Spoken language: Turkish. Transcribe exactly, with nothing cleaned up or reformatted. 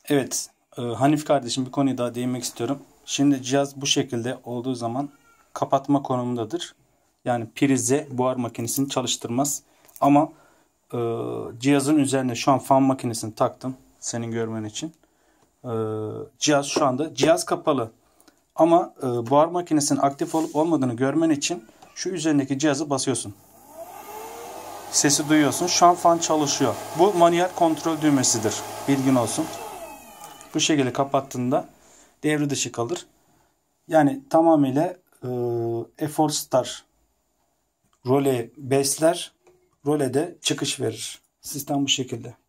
Evet, e, Hanif kardeşim bir konuya daha değinmek istiyorum. Şimdi cihaz bu şekilde olduğu zaman kapatma konumundadır. Yani prize buhar makinesini çalıştırmaz. Ama e, cihazın üzerine şu an fan makinesini taktım senin görmen için. E, cihaz şu anda cihaz kapalı. Ama e, buhar makinesinin aktif olup olmadığını görmen için şu üzerindeki cihazı basıyorsun. Sesi duyuyorsun. Şu an fan çalışıyor. Bu manuel kontrol düğmesidir. Bilgin olsun. Bu şekilde kapattığında devre dışı kalır. Yani tamamıyla e, Efor Star role besler, role de çıkış verir. Sistem bu şekilde.